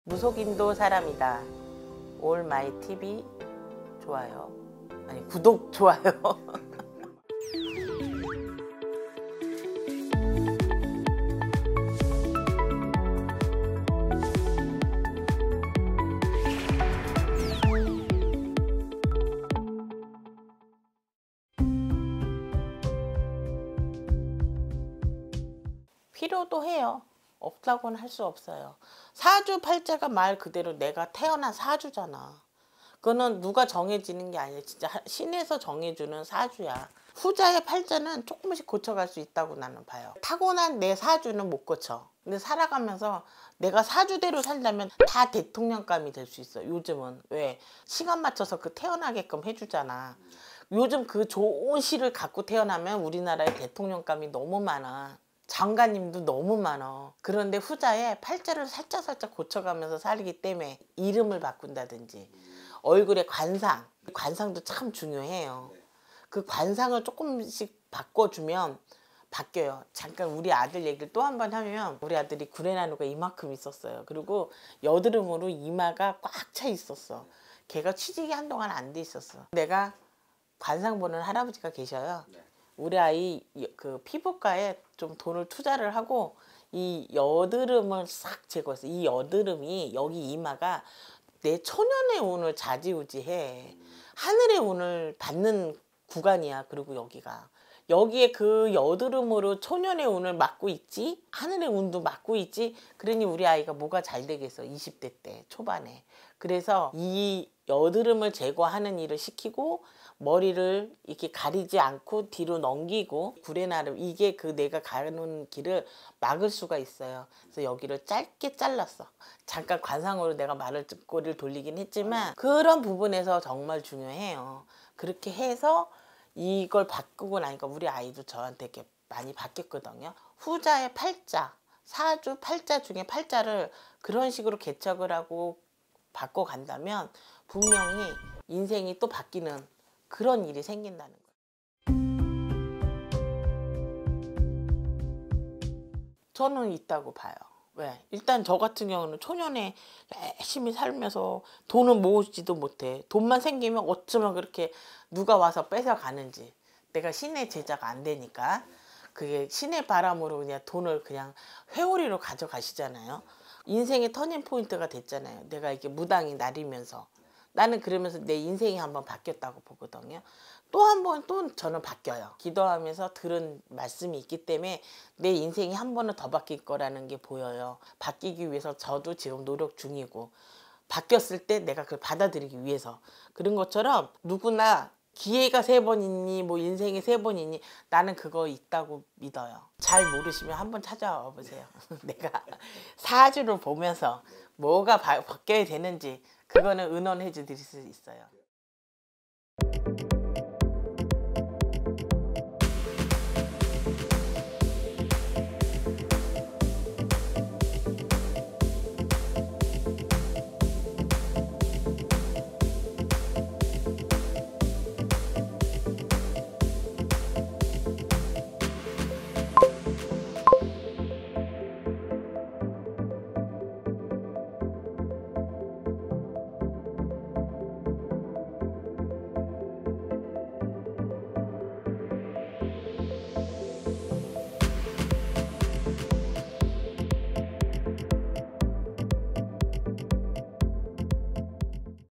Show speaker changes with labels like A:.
A: 무속인도 사람이다. 올 마이 TV 좋아요. 아니 구독 좋아요. 필요도 해요. 없다고는 할 수 없어요. 사주팔자가 말 그대로 내가 태어난 사주잖아. 그거는 누가 정해지는 게 아니야. 진짜 신에서 정해주는 사주야. 후자의 팔자는 조금씩 고쳐갈 수 있다고 나는 봐요. 타고난 내 사주는 못 고쳐. 근데 살아가면서 내가 사주대로 살려면 다 대통령감이 될 수 있어. 요즘은 왜 시간 맞춰서 그 태어나게끔 해주잖아. 요즘 그 좋은 시를 갖고 태어나면 우리나라에 대통령감이 너무 많아. 장관님도 너무 많아. 그런데 후자에 팔자를 살짝 고쳐가면서 살기 때문에 이름을 바꾼다든지 얼굴의 관상도 참 중요해요. 그 관상을 조금씩 바꿔주면 바뀌어요. 잠깐 우리 아들 얘기를 또 한 번 하면 우리 아들이 구레나루가 이만큼 있었어요. 그리고 여드름으로 이마가 꽉 차 있었어. 걔가 취직이 한동안 안 돼 있었어. 내가 관상 보는 할아버지가 계셔요. 우리 아이 그 피부과에 좀 돈을 투자를 하고 이 여드름을 싹 제거했어. 이 여드름이 여기 이마가 내 초년의 운을 좌지우지해. 하늘의 운을 받는 구간이야. 그리고 여기에 그 여드름으로 초년의 운을 막고 있지, 하늘의 운도 막고 있지. 그러니 우리 아이가 뭐가 잘 되겠어, 20대 때 초반에. 그래서 이 여드름을 제거하는 일을 시키고 머리를 이렇게 가리지 않고 뒤로 넘기고 구레나루, 이게 그 내가 가는 길을 막을 수가 있어요. 그래서 여기를 짧게 잘랐어. 잠깐 관상으로 내가 말을 꼬리를 돌리긴 했지만 그런 부분에서 정말 중요해요. 그렇게 해서 이걸 바꾸고 나니까 우리 아이도 저한테 이렇게 많이 바뀌었거든요. 후자의 팔자, 사주 팔자 중에 팔자를 그런 식으로 개척을 하고 바꿔간다면 분명히 인생이 또 바뀌는 그런 일이 생긴다는 거예요. 저는 있다고 봐요. 왜? 일단 저 같은 경우는 초년에 열심히 살면서 돈을 모으지도 못해. 돈만 생기면 어쩌면 그렇게 누가 와서 뺏어가는지. 내가 신의 제자가 안 되니까 그게 신의 바람으로 그냥 돈을 그냥 회오리로 가져가시잖아요. 인생의 터닝 포인트가 됐잖아요. 내가 이렇게 무당이 나리면서. 나는 그러면서 내 인생이 한번 바뀌었다고 보거든요. 또 한 번 또 저는 바뀌어요. 기도하면서 들은 말씀이 있기 때문에 내 인생이 한 번은 더 바뀔 거라는 게 보여요. 바뀌기 위해서 저도 지금 노력 중이고, 바뀌었을 때 내가 그걸 받아들이기 위해서. 그런 것처럼 누구나 기회가 3번 있니, 뭐 인생에 3번 있니, 나는 그거 있다고 믿어요. 잘 모르시면 한번 찾아와 보세요. 내가 사주를 보면서 뭐가 바뀌어야 되는지 그거는 의논해 드릴 수 있어요.